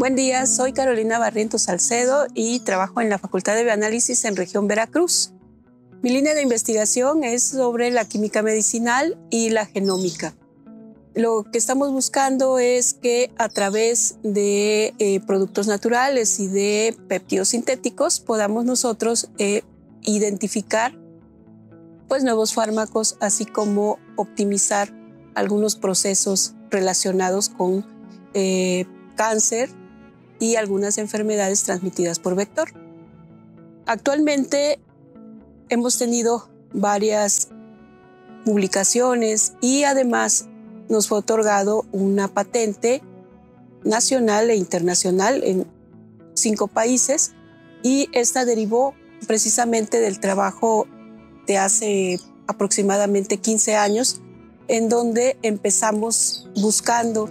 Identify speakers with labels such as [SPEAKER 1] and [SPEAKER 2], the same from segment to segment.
[SPEAKER 1] Buen día, soy Carolina Barrientos Salcedo y trabajo en la Facultad de Bioanálisis en Región Veracruz. Mi línea de investigación es sobre la química medicinal y la genómica. Lo que estamos buscando es que a través de productos naturales y de péptidos sintéticos podamos nosotros identificar nuevos fármacos, así como optimizar algunos procesos relacionados con cáncer y algunas enfermedades transmitidas por vector. Actualmente hemos tenido varias publicaciones y además nos fue otorgado una patente nacional e internacional en 5 países, y esta derivó precisamente del trabajo de hace aproximadamente 15 años, en donde empezamos buscando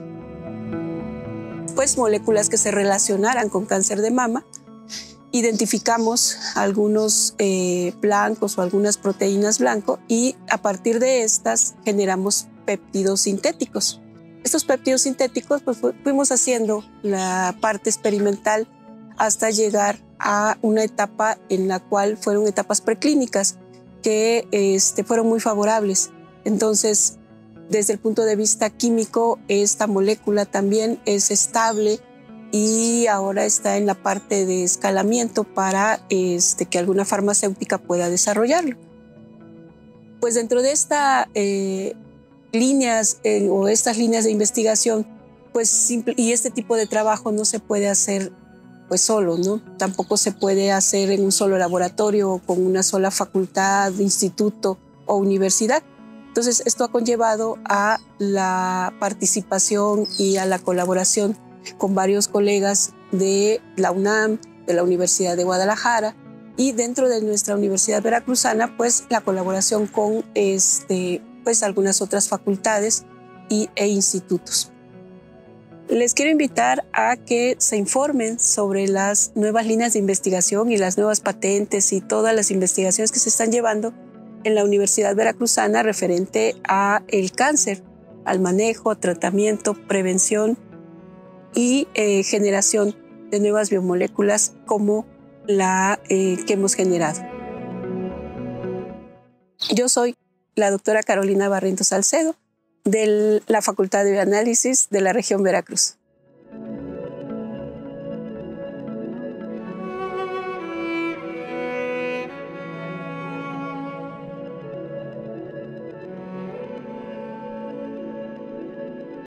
[SPEAKER 1] moléculas que se relacionaran con cáncer de mama. Identificamos algunos blancos o algunas proteínas blanco, y a partir de estas generamos péptidos sintéticos. Estos péptidos sintéticos fuimos haciendo la parte experimental hasta llegar a una etapa en la cual fueron etapas preclínicas que fueron muy favorables. Entonces, desde el punto de vista químico, esta molécula también es estable y ahora está en la parte de escalamiento para que alguna farmacéutica pueda desarrollarlo. Pues dentro de estas líneas de investigación, y este tipo de trabajo no se puede hacer solo, ¿no? Tampoco se puede hacer en un solo laboratorio o con una sola facultad, instituto o universidad. Entonces, esto ha conllevado a la participación y a la colaboración con varios colegas de la UNAM, de la Universidad de Guadalajara, y dentro de nuestra Universidad Veracruzana, la colaboración con algunas otras facultades e institutos. Les quiero invitar a que se informen sobre las nuevas líneas de investigación y las nuevas patentes y todas las investigaciones que se están llevando en la Universidad Veracruzana referente a el cáncer, al manejo, tratamiento, prevención y generación de nuevas biomoléculas como la que hemos generado. Yo soy la doctora Carolina Barrientos Salcedo de la Facultad de Bioanálisis de la región Veracruz.